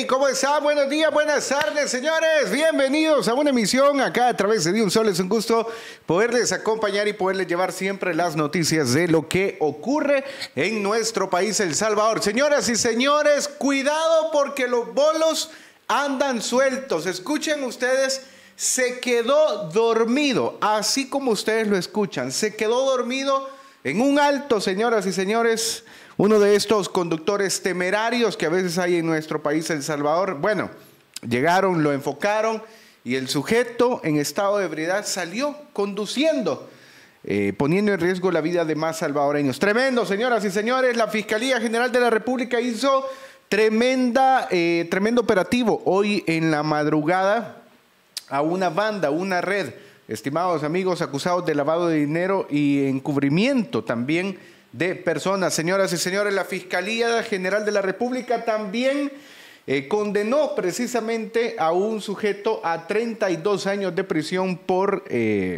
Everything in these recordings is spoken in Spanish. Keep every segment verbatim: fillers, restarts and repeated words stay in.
Hey, ¿cómo está? Buenos días, buenas tardes, señores. Bienvenidos a una emisión acá a través de De Un Solo. Es un gusto poderles acompañar y poderles llevar siempre las noticias de lo que ocurre en nuestro país, El Salvador. Señoras y señores, cuidado porque los bolos andan sueltos. Escuchen ustedes, se quedó dormido, así como ustedes lo escuchan. Se quedó dormido en un alto, señoras y señores. Uno de estos conductores temerarios que a veces hay en nuestro país, El Salvador. Bueno, llegaron, lo enfocaron y el sujeto en estado de ebriedad salió conduciendo, eh, poniendo en riesgo la vida de más salvadoreños. Tremendo, señoras y señores. La Fiscalía General de la República hizo tremenda, eh, tremendo operativo hoy en la madrugada a una banda, una red, estimados amigos, acusados de lavado de dinero y encubrimiento también de personas. Señoras y señores, la Fiscalía General de la República también eh, condenó precisamente a un sujeto a treinta y dos años de prisión por eh,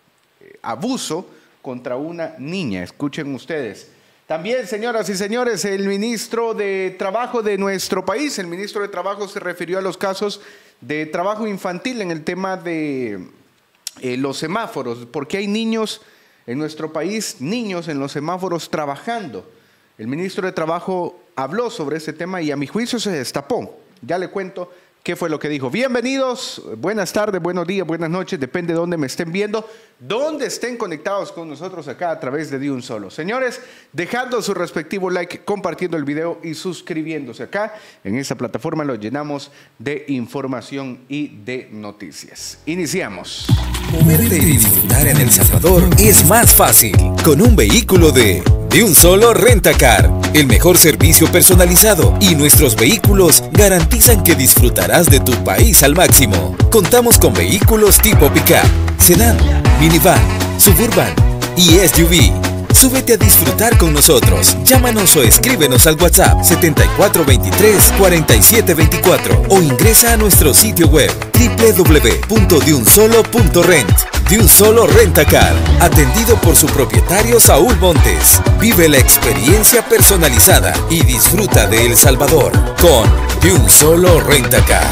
abuso contra una niña. Escuchen ustedes. También, señoras y señores, el ministro de Trabajo de nuestro país, el ministro de Trabajo se refirió a los casos de trabajo infantil en el tema de eh, los semáforos, porque hay niños en nuestro país, niños en los semáforos trabajando. El ministro de Trabajo habló sobre ese tema y a mi juicio se destapó. Ya le cuento qué fue lo que dijo. Bienvenidos, buenas tardes, buenos días, buenas noches, depende de dónde me estén viendo, dónde estén conectados con nosotros acá a través de De Un Solo. Señores, dejando su respectivo like, compartiendo el video y suscribiéndose acá. En esta plataforma lo llenamos de información y de noticias. Iniciamos. Moverte y disfrutar en El Salvador es más fácil con un vehículo de De Un Solo Rentacar. El mejor servicio personalizado y nuestros vehículos garantizan que disfrutarás de tu país al máximo. Contamos con vehículos tipo pick-up, sedán, minivan, suburban y S U V. Súbete a disfrutar con nosotros. Llámanos o escríbenos al WhatsApp setenta y cuatro veintitrés, cuarenta y siete veinticuatro o ingresa a nuestro sitio web doble u doble u doble u punto de un solo punto rent. De Un Solo Rentacar, atendido por su propietario Saúl Montes. Vive la experiencia personalizada y disfruta de El Salvador con De Un Solo Rentacar.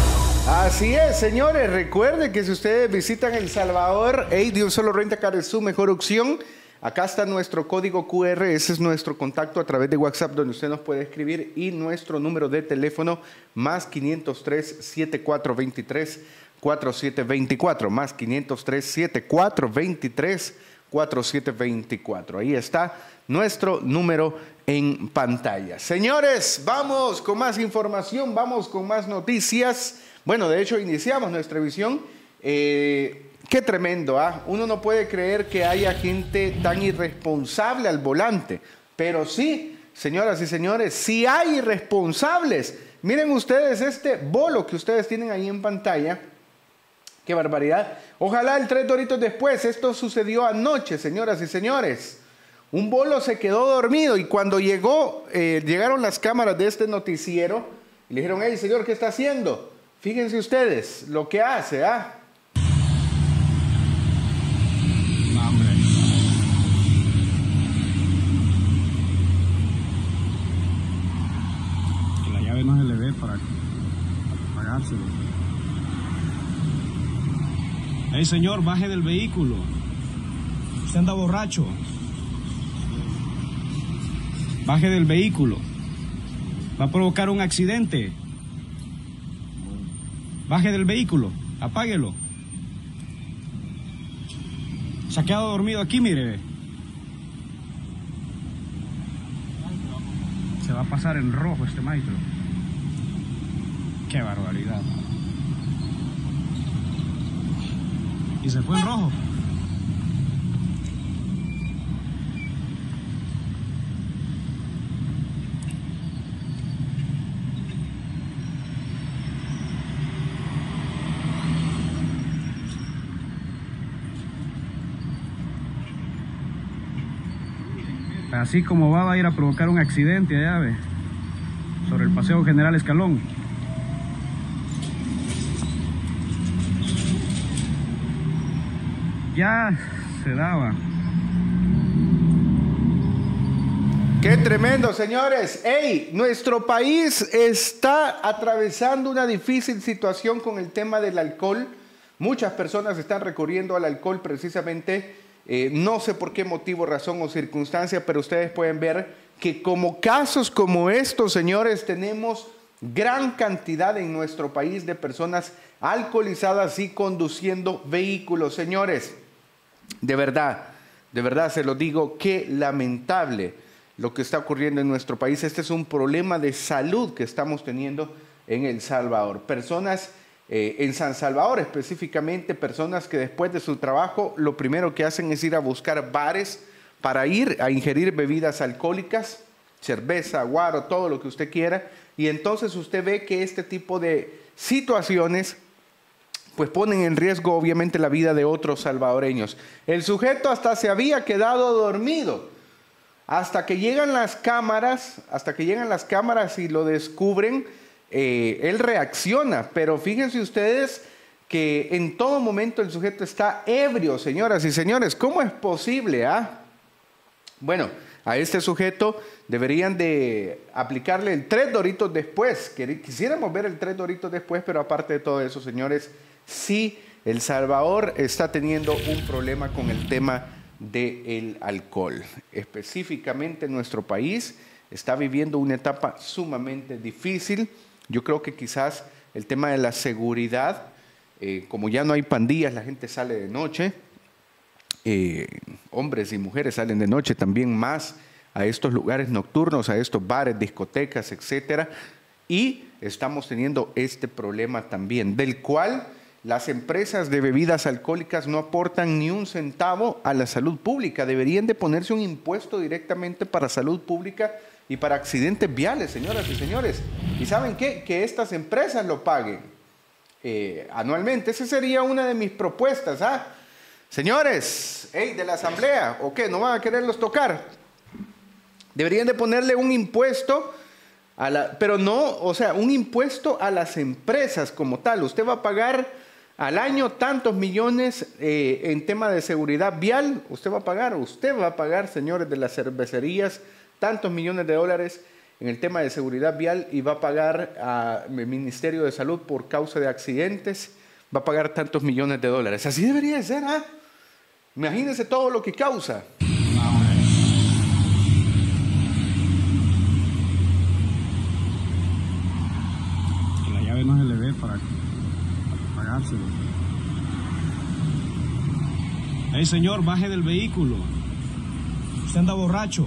Así es, señores. Recuerden que si ustedes visitan El Salvador, hey, De Un Solo Rentacar es su mejor opción. Acá está nuestro código cu erre, ese es nuestro contacto a través de WhatsApp donde usted nos puede escribir y nuestro número de teléfono más quinientos tres, setenta y cuatro veintitrés, cuarenta y siete veinticuatro, más quinientos tres, setenta y cuatro veintitrés, cuarenta y siete veinticuatro. Ahí está nuestro número en pantalla. Señores, vamos con más información, vamos con más noticias. Bueno, de hecho iniciamos nuestra emisión. Eh, Qué tremendo, ¿ah? Uno no puede creer que haya gente tan irresponsable al volante, pero sí, señoras y señores, sí hay irresponsables. Miren ustedes este bolo que ustedes tienen ahí en pantalla. Qué barbaridad. Ojalá el tres doritos después. Esto sucedió anoche, señoras y señores. Un bolo se quedó dormido y cuando llegó, eh, llegaron las cámaras de este noticiero y le dijeron, hey, señor, ¿qué está haciendo? Fíjense ustedes lo que hace, ¿ah? No se le ve para, para pagárselo. Hey, señor, baje del vehículo. Usted anda borracho. Baje del vehículo. Va a provocar un accidente. Baje del vehículo. Apáguelo. Se ha quedado dormido aquí, mire. Se va a pasar en rojo este maestro. Qué barbaridad. Y se fue en rojo. Así como va, va a ir a provocar un accidente allá, ve, sobre el Paseo General Escalón. Ya se daba. Qué tremendo, señores. Ey, nuestro país está atravesando una difícil situación con el tema del alcohol. Muchas personas están recurriendo al alcohol precisamente, eh, no sé por qué motivo, razón o circunstancia, pero ustedes pueden ver que como casos como estos, señores, tenemos gran cantidad en nuestro país de personas alcoholizadas y conduciendo vehículos. Señores, de verdad, de verdad se lo digo, qué lamentable lo que está ocurriendo en nuestro país. Este es un problema de salud que estamos teniendo en El Salvador. Personas eh, en San Salvador específicamente, personas que después de su trabajo lo primero que hacen es ir a buscar bares para ir a ingerir bebidas alcohólicas, cerveza, guaro, todo lo que usted quiera. Y entonces usted ve que este tipo de situaciones pues ponen en riesgo obviamente la vida de otros salvadoreños. El sujeto hasta se había quedado dormido. Hasta que llegan las cámaras, hasta que llegan las cámaras y lo descubren, eh, él reacciona. Pero fíjense ustedes que en todo momento el sujeto está ebrio, señoras y señores. ¿Cómo es posible? Ah? Bueno, a este sujeto deberían de aplicarle el tres doritos después. Quisiéramos ver el tres doritos después, pero aparte de todo eso, señores, sí, El Salvador está teniendo un problema con el tema del alcohol. Específicamente nuestro país está viviendo una etapa sumamente difícil. Yo creo que quizás el tema de la seguridad, eh, como ya no hay pandillas, la gente sale de noche, eh, hombres y mujeres salen de noche también más a estos lugares nocturnos, a estos bares, discotecas, etcétera, y estamos teniendo este problema también, del cual las empresas de bebidas alcohólicas no aportan ni un centavo a la salud pública. Deberían de ponerse un impuesto directamente para salud pública y para accidentes viales, señoras y señores. ¿Y saben qué? Que estas empresas lo paguen eh, anualmente. Esa sería una de mis propuestas. ¿Ah? Señores, hey, de la asamblea, ¿o qué? ¿No van a quererlos tocar? Deberían de ponerle un impuesto, a la, pero no, o sea, un impuesto a las empresas como tal. Usted va a pagar al año tantos millones eh, en tema de seguridad vial, usted va a pagar, usted va a pagar, señores de las cervecerías, tantos millones de dólares en el tema de seguridad vial y va a pagar al Ministerio de Salud por causa de accidentes, va a pagar tantos millones de dólares. Así debería de ser, ¿ah? Imagínense todo lo que causa. La llave no se le ve para pagárselo. Hey, señor, baje del vehículo. Usted anda borracho.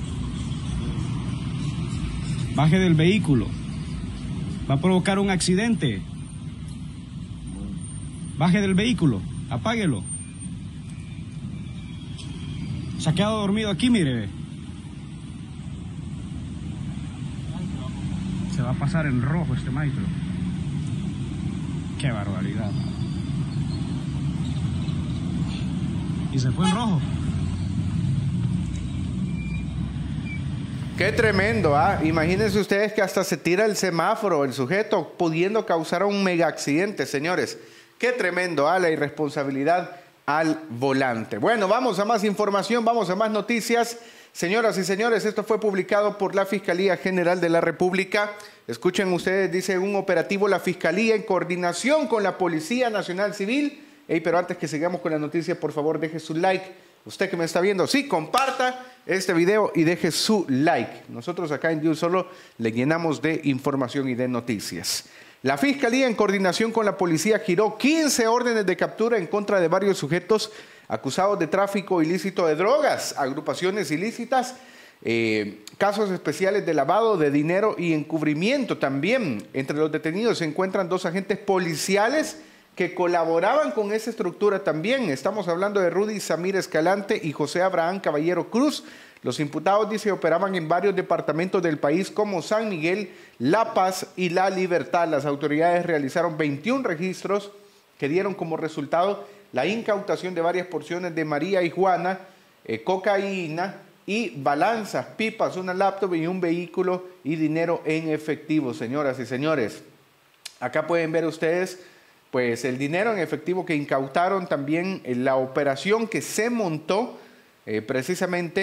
Baje del vehículo. Va a provocar un accidente. Baje del vehículo. Apáguelo. Se ha quedado dormido aquí, mire. Se va a pasar en rojo este maestro. Qué barbaridad. Y se fue en rojo. Qué tremendo, ¿ah? Imagínense ustedes que hasta se tira el semáforo, el sujeto, pudiendo causar un mega accidente, señores. Qué tremendo, ¿ah? La irresponsabilidad al volante. Bueno, vamos a más información, vamos a más noticias. Señoras y señores, esto fue publicado por la Fiscalía General de la República. Escuchen ustedes, dice un operativo la Fiscalía en coordinación con la Policía Nacional Civil. Hey, pero antes que sigamos con la noticia, por favor, deje su like. Usted que me está viendo, sí, comparta este video y deje su like. Nosotros acá en De Un Solo le llenamos de información y de noticias. La Fiscalía, en coordinación con la policía, giró quince órdenes de captura en contra de varios sujetos acusados de tráfico ilícito de drogas, agrupaciones ilícitas, eh, casos especiales de lavado de dinero y encubrimiento. También entre los detenidos se encuentran dos agentes policiales que colaboraban con esa estructura también. Estamos hablando de Rudy Samir Escalante y José Abraham Caballero Cruz. Los imputados, dice, operaban en varios departamentos del país como San Miguel, La Paz y La Libertad. Las autoridades realizaron veintiún registros que dieron como resultado la incautación de varias porciones de María y Juana, eh, cocaína y balanzas, pipas, una laptop y un vehículo y dinero en efectivo, señoras y señores. Acá pueden ver ustedes pues el dinero en efectivo que incautaron, también en la operación que se montó eh, precisamente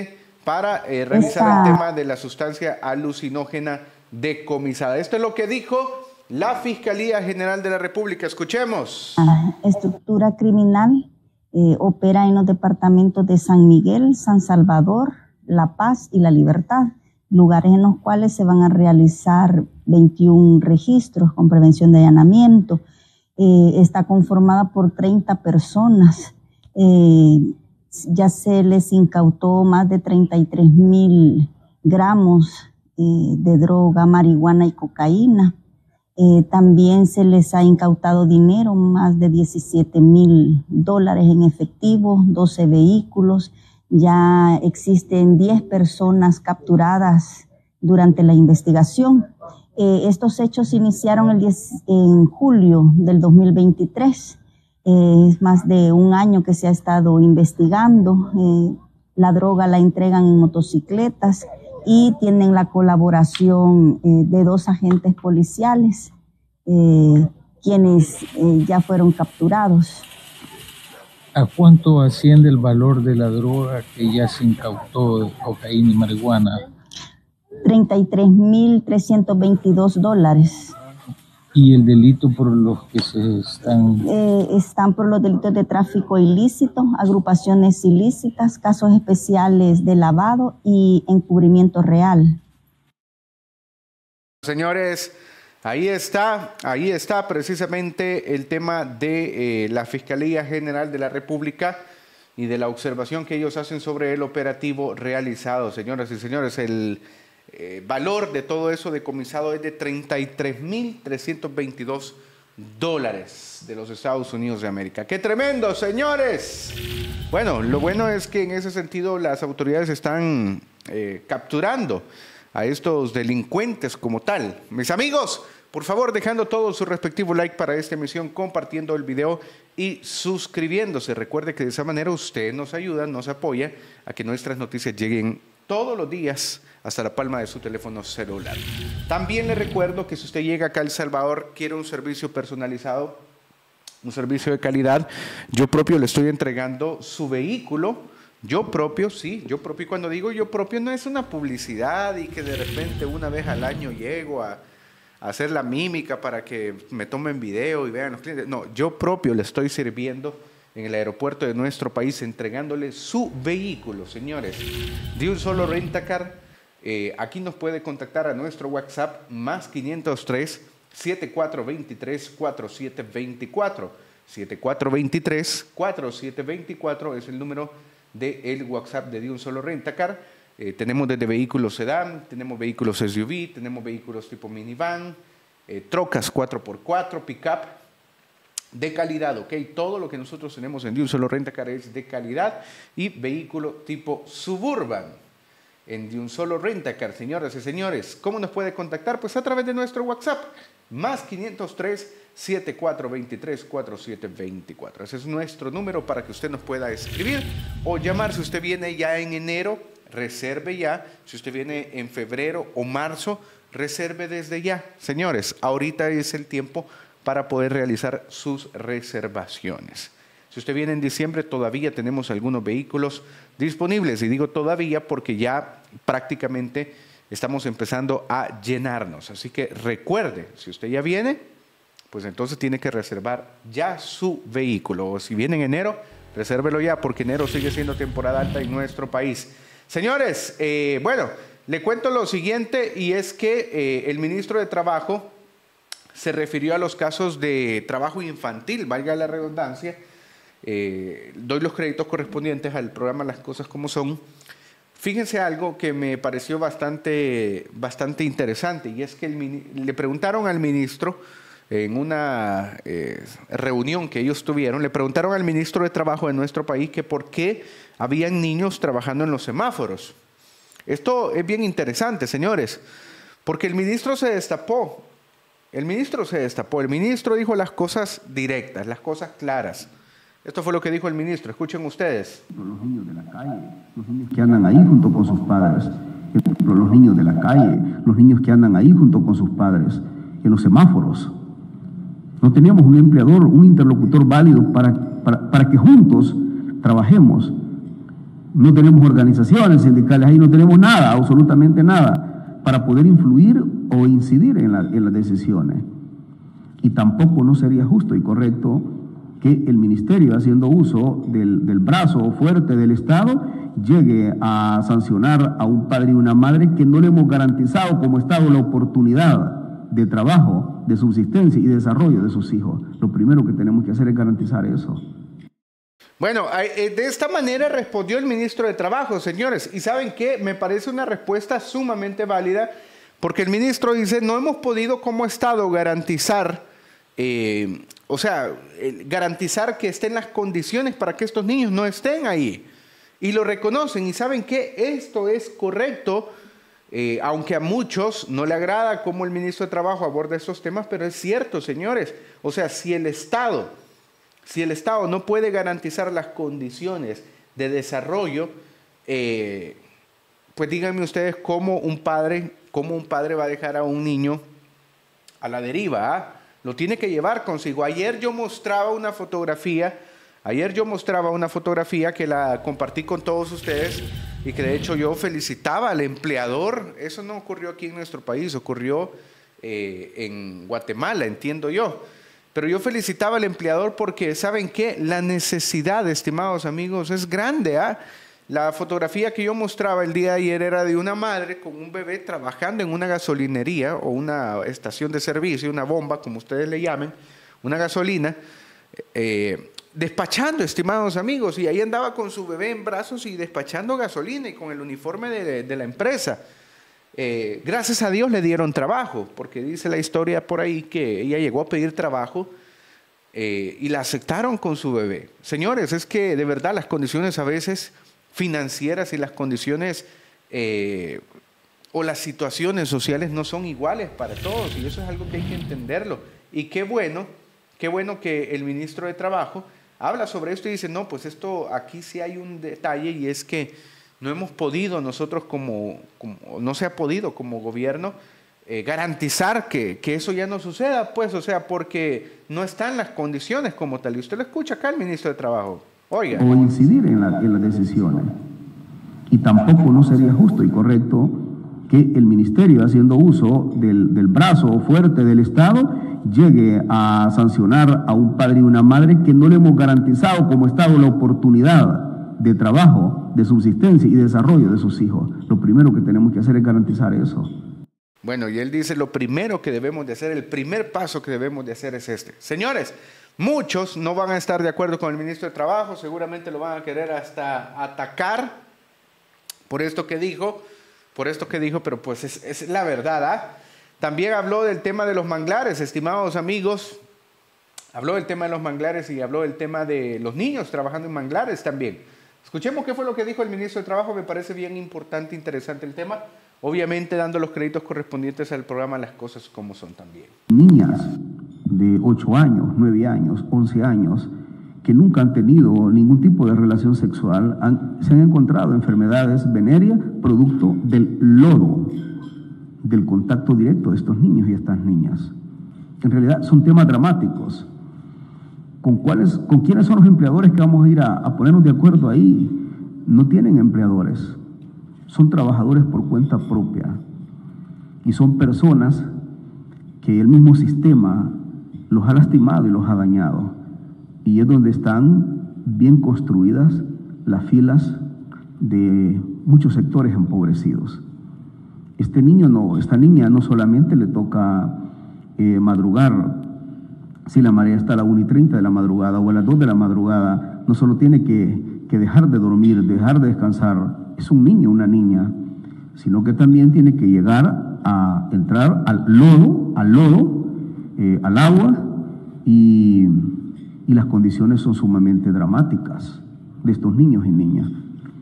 para eh, revisar Esta... el tema de la sustancia alucinógena decomisada. Esto es lo que dijo la Fiscalía General de la República. Escuchemos. La estructura criminal eh, opera en los departamentos de San Miguel, San Salvador, La Paz y La Libertad, lugares en los cuales se van a realizar veintiún registros con prevención de allanamiento. Eh, está conformada por treinta personas. Eh, ya se les incautó más de treinta y tres mil gramos eh, de droga, marihuana y cocaína. Eh, también se les ha incautado dinero, más de diecisiete mil dólares en efectivo, doce vehículos. Ya existen diez personas capturadas durante la investigación. Eh, estos hechos se iniciaron el diez, en julio del dos mil veintitrés. Eh, es más de un año que se ha estado investigando. Eh, la droga la entregan en motocicletas y tienen la colaboración eh, de dos agentes policiales, eh, quienes eh, ya fueron capturados. ¿A cuánto asciende el valor de la droga que ya se incautó, de cocaína y marihuana? treinta y tres mil trescientos veintidós dólares. ¿Y el delito por los que se están...? Eh, están por los delitos de tráfico ilícito, agrupaciones ilícitas, casos especiales de lavado y encubrimiento real. Señores, ahí está, ahí está precisamente el tema de eh, la Fiscalía General de la República y de la observación que ellos hacen sobre el operativo realizado. Señoras y señores, el... Eh, valor de todo eso decomisado es de treinta y tres mil trescientos veintidós dólares de los Estados Unidos de América. ¡Qué tremendo, señores! Bueno, lo bueno es que en ese sentido las autoridades están eh, capturando a estos delincuentes como tal. Mis amigos, por favor, dejando todo su respectivo like para esta emisión, compartiendo el video y suscribiéndose. Recuerde que de esa manera usted nos ayuda, nos apoya a que nuestras noticias lleguen todos los días hasta la palma de su teléfono celular. También le recuerdo que si usted llega acá a El Salvador, quiere un servicio personalizado, un servicio de calidad, yo propio le estoy entregando su vehículo, yo propio, sí, yo propio. Y cuando digo yo propio no es una publicidad y que de repente una vez al año llego a, a hacer la mímica para que me tomen video y vean los clientes. No, yo propio le estoy sirviendo en el aeropuerto de nuestro país, entregándole su vehículo, señores, de un solo rentacar. Eh, aquí nos puede contactar a nuestro WhatsApp más quinientos tres, setenta y cuatro veintitrés, cuarenta y siete veinticuatro. setenta y cuatro veintitrés, cuarenta y siete veinticuatro es el número del WhatsApp de, de un solo rentacar. Eh, tenemos desde vehículos sedán, tenemos vehículos S U V, tenemos vehículos tipo minivan, eh, trocas cuatro por cuatro, pick-up, de calidad, ¿ok? Todo lo que nosotros tenemos en De un Solo Rentacar es de calidad, y vehículo tipo Suburban en De un Solo Rentacar. Señoras y señores, ¿cómo nos puede contactar? Pues a través de nuestro WhatsApp, más quinientos tres, setenta y cuatro veintitrés, cuarenta y siete veinticuatro. Ese es nuestro número para que usted nos pueda escribir o llamar. Si usted viene ya en enero, reserve ya. Si usted viene en febrero o marzo, reserve desde ya. Señores, ahorita es el tiempo para poder realizar sus reservaciones. Si usted viene en diciembre, todavía tenemos algunos vehículos disponibles, y digo todavía porque ya prácticamente estamos empezando a llenarnos. Así que recuerde, si usted ya viene, pues entonces tiene que reservar ya su vehículo. O si viene en enero, resérvelo ya, porque enero sigue siendo temporada alta en nuestro país. Señores, eh, bueno, le cuento lo siguiente, y es que eh, el ministro de Trabajo se refirió a los casos de trabajo infantil, valga la redundancia. Eh, doy los créditos correspondientes al programa Las Cosas Como Son. Fíjense algo que me pareció bastante, bastante interesante, y es que el, le preguntaron al ministro en una eh, reunión que ellos tuvieron, le preguntaron al ministro de Trabajo de nuestro país que por qué habían niños trabajando en los semáforos. Esto es bien interesante, señores, porque el ministro se destapó. El ministro se destapó, el ministro dijo las cosas directas, las cosas claras. Esto fue lo que dijo el ministro, escuchen ustedes. Los niños de la calle, los niños que andan ahí junto con sus padres, los niños de la calle, los niños que andan ahí junto con sus padres, en los semáforos. No teníamos un empleador, un interlocutor válido para, para, para que juntos trabajemos. No tenemos organizaciones sindicales, ahí no tenemos nada, absolutamente nada, para poder influir o incidir en, la, en las decisiones. Y tampoco no sería justo y correcto que el ministerio, haciendo uso del, del brazo fuerte del Estado, llegue a sancionar a un padre y una madre que no le hemos garantizado como Estado la oportunidad de trabajo, de subsistencia y desarrollo de sus hijos. Lo primero que tenemos que hacer es garantizar eso. Bueno, de esta manera respondió el ministro de Trabajo, señores. ¿Y saben qué? Me parece una respuesta sumamente válida, porque el ministro dice, no hemos podido como Estado garantizar, eh, o sea, eh, garantizar que estén las condiciones para que estos niños no estén ahí. Y lo reconocen. ¿Y saben qué? Esto es correcto, eh, aunque a muchos no le agrada cómo el ministro de Trabajo aborda estos temas, pero es cierto, señores. O sea, si el Estado... Si el Estado no puede garantizar las condiciones de desarrollo, eh, pues díganme ustedes cómo un padre, cómo un padre va a dejar a un niño a la deriva, ¿ah? Lo tiene que llevar consigo. Ayer yo mostraba una fotografía, ayer yo mostraba una fotografía que la compartí con todos ustedes y que de hecho yo felicitaba al empleador. Eso no ocurrió aquí en nuestro país, ocurrió eh, en Guatemala, entiendo yo. Pero yo felicitaba al empleador porque, ¿saben qué? La necesidad, estimados amigos, es grande. ¿eh? La fotografía que yo mostraba el día de ayer era de una madre con un bebé trabajando en una gasolinería o una estación de servicio, una bomba, como ustedes le llamen, una gasolina, eh, despachando, estimados amigos. Y ahí andaba con su bebé en brazos y despachando gasolina y con el uniforme de, de la empresa. Eh, gracias a Dios le dieron trabajo, porque dice la historia por ahí que ella llegó a pedir trabajo eh, y la aceptaron con su bebé. Señores, es que de verdad las condiciones a veces financieras y las condiciones eh, o las situaciones sociales no son iguales para todos, y eso es algo que hay que entenderlo. Y qué bueno, qué bueno que el ministro de Trabajo habla sobre esto y dice, no, pues esto aquí sí hay un detalle, y es que no hemos podido nosotros como, como no se ha podido como gobierno eh, garantizar que, que eso ya no suceda, pues, o sea, porque no están las condiciones como tal. Y usted lo escucha acá, el ministro de Trabajo. Oiga. O incidir en, la, en las decisiones. Y tampoco no sería justo y correcto que el ministerio, haciendo uso del, del brazo fuerte del Estado, llegue a sancionar a un padre y una madre que no le hemos garantizado como Estado la oportunidad de trabajo, de subsistencia y desarrollo de sus hijos. Lo primero que tenemos que hacer es garantizar eso. Bueno, y él dice, lo primero que debemos de hacer, el primer paso que debemos de hacer es este. Señores, muchos no van a estar de acuerdo con el ministro de Trabajo, seguramente lo van a querer hasta atacar por esto que dijo, por esto que dijo, pero pues es, es la verdad, ¿ah? También habló del tema de los manglares, estimados amigos, habló del tema de los manglares y habló del tema de los niños trabajando en manglares también. Escuchemos qué fue lo que dijo el ministro de Trabajo. Me parece bien importante, interesante el tema. Obviamente dando los créditos correspondientes al programa Las Cosas Como Son también. Niñas de ocho años, nueve años, once años, que nunca han tenido ningún tipo de relación sexual, han, se han encontrado enfermedades venéreas producto del lodo, del contacto directo de estos niños y estas niñas. En realidad son temas dramáticos. ¿Con cuáles, con quiénes son los empleadores que vamos a ir a, a ponernos de acuerdo ahí? No tienen empleadores, son trabajadores por cuenta propia y son personas que el mismo sistema los ha lastimado y los ha dañado, y es donde están bien construidas las filas de muchos sectores empobrecidos. Este niño no, esta niña no solamente le toca eh, madrugar. Si la marea está a la una y treinta de la madrugada o a las dos de la madrugada, no solo tiene que, que dejar de dormir, dejar de descansar, es un niño, una niña, sino que también tiene que llegar a entrar al lodo, al lodo, eh, al agua, y, y las condiciones son sumamente dramáticas de estos niños y niñas.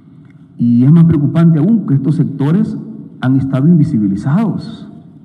Y es más preocupante aún que estos sectores han estado invisibilizados,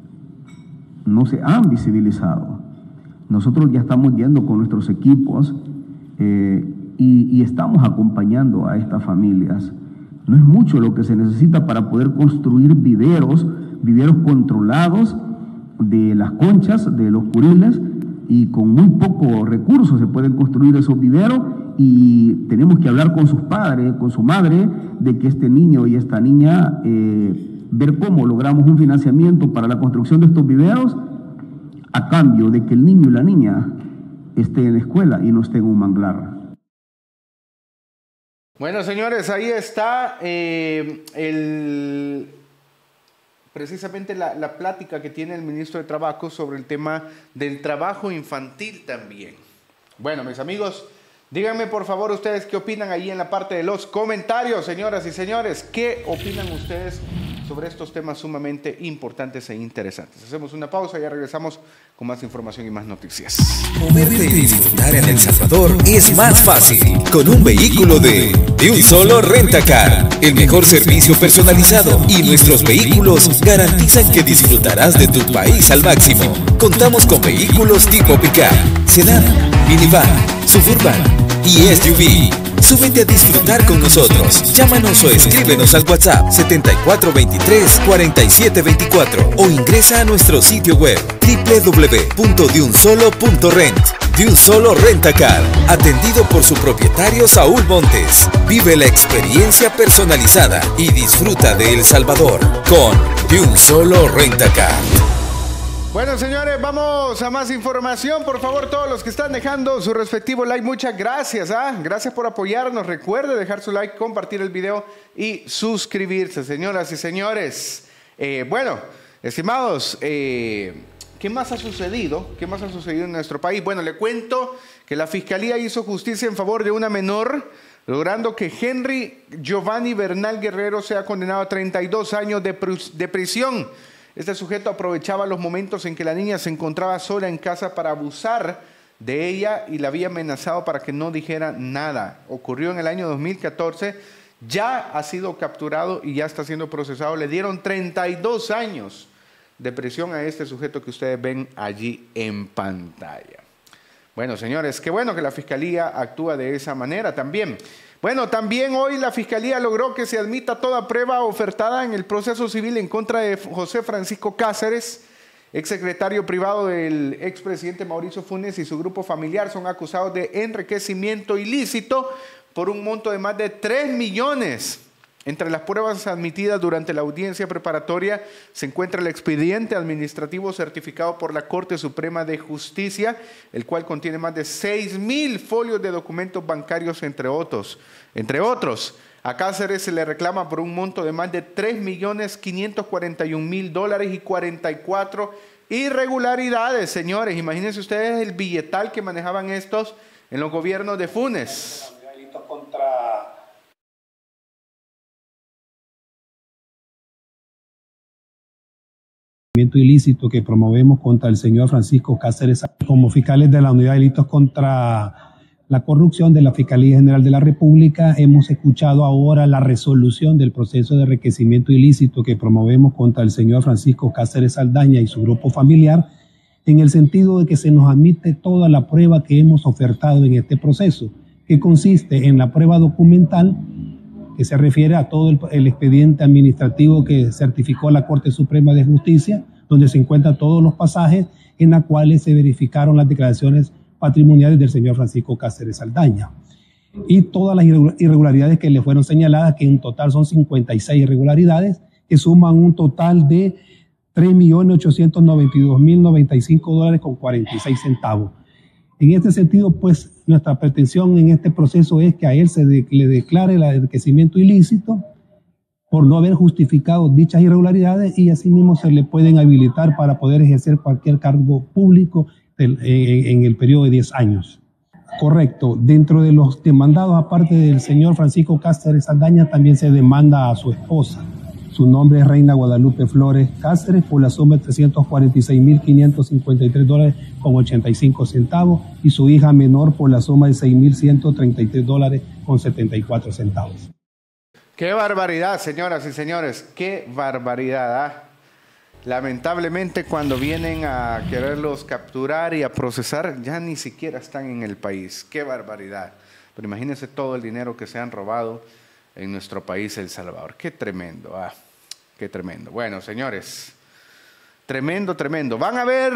no se han visibilizado. Nosotros ya estamos yendo con nuestros equipos eh, y, y estamos acompañando a estas familias. No es mucho lo que se necesita para poder construir viveros, viveros controlados de las conchas, de los curiles, y con muy pocos recursos se pueden construir esos viveros, y tenemos que hablar con sus padres, con su madre, de que este niño y esta niña, eh, ver cómo logramos un financiamiento para la construcción de estos viveros a cambio de que el niño y la niña esté en la escuela y no esté en un manglar. Bueno, señores, ahí está eh, el, precisamente la, la plática que tiene el ministro de Trabajo sobre el tema del trabajo infantil también. Bueno, mis amigos, díganme por favor ustedes qué opinan ahí en la parte de los comentarios, señoras y señores. ¿Qué opinan ustedes sobre estos temas sumamente importantes e interesantes? Hacemos una pausa y ya regresamos con más información y más noticias. Moverte y disfrutar en El Salvador es más fácil con un vehículo de De Un Solo Rentacar. El mejor servicio personalizado y nuestros vehículos garantizan que disfrutarás de tu país al máximo. Contamos con vehículos tipo pick-up, sedán, minivan, suburban y S U V. Súbete a disfrutar con nosotros. Llámanos o escríbenos al WhatsApp setenta y cuatro veintitrés cuarenta y siete veinticuatro o ingresa a nuestro sitio web doble u doble u doble u punto de un solo punto rent. De Un Solo Rentacar, atendido por su propietario Saúl Montes. Vive la experiencia personalizada y disfruta de El Salvador con De Un Solo Rentacar. Bueno, señores, vamos a más información. Por favor, todos los que están dejando su respectivo like, muchas gracias. ¿ah? Gracias por apoyarnos. Recuerde dejar su like, compartir el video y suscribirse, señoras y señores. Eh, bueno, estimados, eh, ¿qué más ha sucedido? ¿Qué más ha sucedido en nuestro país? Bueno, le cuento que la Fiscalía hizo justicia en favor de una menor, logrando que Henry Giovanni Bernal Guerrero sea condenado a treinta y dos años de, de prisión. Este sujeto aprovechaba los momentos en que la niña se encontraba sola en casa para abusar de ella y la había amenazado para que no dijera nada. Ocurrió en el año dos mil catorce, ya ha sido capturado y ya está siendo procesado. Le dieron treinta y dos años de prisión a este sujeto que ustedes ven allí en pantalla. Bueno, señores, qué bueno que la Fiscalía actúa de esa manera también. Bueno, también hoy la Fiscalía logró que se admita toda prueba ofertada en el proceso civil en contra de José Francisco Cáceres, exsecretario privado del expresidente Mauricio Funes, y su grupo familiar. Son acusados de enriquecimiento ilícito por un monto de más de tres millones. Entre las pruebas admitidas durante la audiencia preparatoria se encuentra el expediente administrativo certificado por la Corte Suprema de Justicia, el cual contiene más de seis mil folios de documentos bancarios, entre otros. Entre otros, a Cáceres se le reclama por un monto de más de tres millones quinientos cuarenta y un mil dólares y cuarenta y cuatro irregularidades. Señores, imagínense ustedes el billetal que manejaban estos en los gobiernos de Funes. Contra ilícito que promovemos contra el señor Francisco Cáceres. Como fiscales de la Unidad de Delitos contra la Corrupción de la Fiscalía General de la República, hemos escuchado ahora la resolución del proceso de enriquecimiento ilícito que promovemos contra el señor Francisco Cáceres Saldaña y su grupo familiar, en el sentido de que se nos admite toda la prueba que hemos ofertado en este proceso, que consiste en la prueba documental, que se refiere a todo el, el expediente administrativo que certificó la Corte Suprema de Justicia, donde se encuentran todos los pasajes en los cuales se verificaron las declaraciones patrimoniales del señor Francisco Cáceres Saldaña. Y todas las irregularidades que le fueron señaladas, que en total son cincuenta y seis irregularidades, que suman un total de tres millones ochocientos noventa y dos mil noventa y cinco dólares con cuarenta y seis centavos. En este sentido, pues, nuestra pretensión en este proceso es que a él se de, le declare el enriquecimiento ilícito por no haber justificado dichas irregularidades, y asimismo se le pueden habilitar para poder ejercer cualquier cargo público del, en, en el periodo de diez años. Correcto. Dentro de los demandados, aparte del señor Francisco Cáceres Saldaña, también se demanda a su esposa. Su nombre es Reina Guadalupe Flores Cáceres, por la suma de trescientos cuarenta y seis mil quinientos cincuenta y tres dólares con ochenta y cinco centavos, y su hija menor por la suma de seis mil ciento treinta y tres dólares con setenta y cuatro centavos. ¡Qué barbaridad, señoras y señores! ¡Qué barbaridad! ¿ah? Lamentablemente, cuando vienen a quererlos capturar y a procesar, ya ni siquiera están en el país. ¡Qué barbaridad! Pero imagínense todo el dinero que se han robado en nuestro país, El Salvador. ¡Qué tremendo! Ah, ¡qué tremendo! Bueno, señores, Tremendo, tremendo. Van a haber,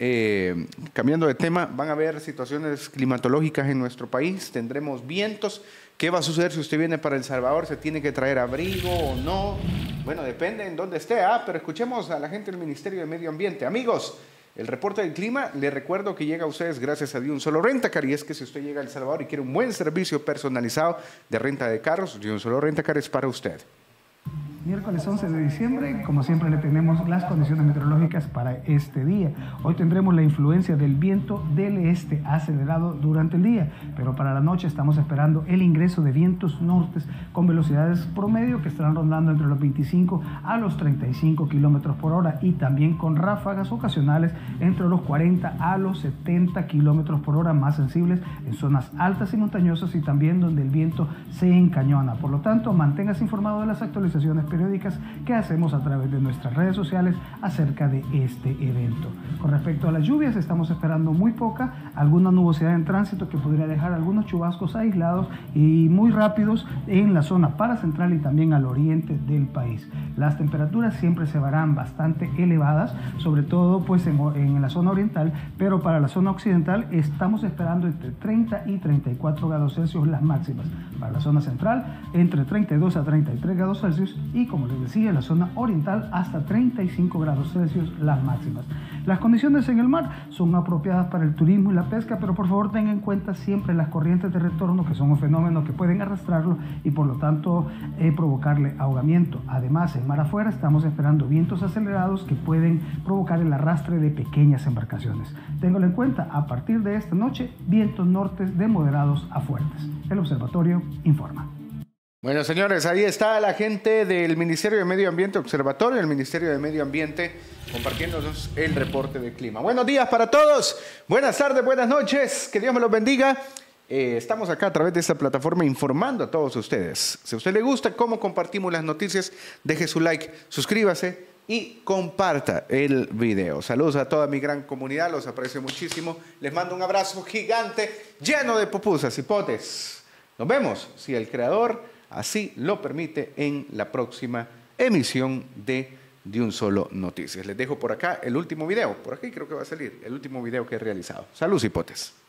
eh, cambiando de tema, van a haber situaciones climatológicas en nuestro país. Tendremos vientos. ¿Qué va a suceder si usted viene para El Salvador? ¿Se tiene que traer abrigo o no? Bueno, depende en dónde esté, ¿ah? Pero escuchemos a la gente del Ministerio de Medio Ambiente. Amigos, el reporte del clima, les recuerdo que llega a ustedes gracias a De Un Solo Rentacar. Y es que si usted llega a El Salvador y quiere un buen servicio personalizado de renta de carros, De Un Solo Rentacar es para usted. Miércoles once de diciembre, como siempre le tenemos las condiciones meteorológicas para este día. Hoy tendremos la influencia del viento del este acelerado durante el día, pero para la noche estamos esperando el ingreso de vientos nortes con velocidades promedio que estarán rondando entre los veinticinco a los treinta y cinco kilómetros por hora y también con ráfagas ocasionales entre los cuarenta a los setenta kilómetros por hora, más sensibles en zonas altas y montañosas y también donde el viento se encañona. Por lo tanto, manténgase informado de las actualizaciones periódicas que hacemos a través de nuestras redes sociales acerca de este evento. Con respecto a las lluvias, estamos esperando muy poca, alguna nubosidad en tránsito que podría dejar algunos chubascos aislados y muy rápidos en la zona paracentral y también al oriente del país. Las temperaturas siempre se verán bastante elevadas, sobre todo pues en, en la zona oriental, pero para la zona occidental estamos esperando entre treinta y treinta y cuatro grados Celsius las máximas. Para la zona central, entre treinta y dos a treinta y tres grados Celsius y, como les decía, en la zona oriental hasta treinta y cinco grados Celsius las máximas. Las condiciones en el mar son apropiadas para el turismo y la pesca, pero por favor tengan en cuenta siempre las corrientes de retorno, que son un fenómeno que pueden arrastrarlo y por lo tanto eh, provocarle ahogamiento. Además, en mar afuera estamos esperando vientos acelerados que pueden provocar el arrastre de pequeñas embarcaciones. Ténganlo en cuenta, a partir de esta noche, vientos nortes de moderados a fuertes. El observatorio informa. Bueno, señores, ahí está la gente del Ministerio de Medio Ambiente, Observatorio del Ministerio de Medio Ambiente, compartiéndonos el reporte del clima. Buenos días para todos, buenas tardes, buenas noches, que Dios me los bendiga. Eh, estamos acá a través de esta plataforma informando a todos ustedes. Si a usted le gusta cómo compartimos las noticias, deje su like, suscríbase y comparta el video. Saludos a toda mi gran comunidad, los aprecio muchísimo. Les mando un abrazo gigante, lleno de pupusas y potes. Nos vemos, si el creador así lo permite, en la próxima emisión de De Un Solo Noticias. Les dejo por acá el último video. Por aquí creo que va a salir el último video que he realizado. Saludos y potes.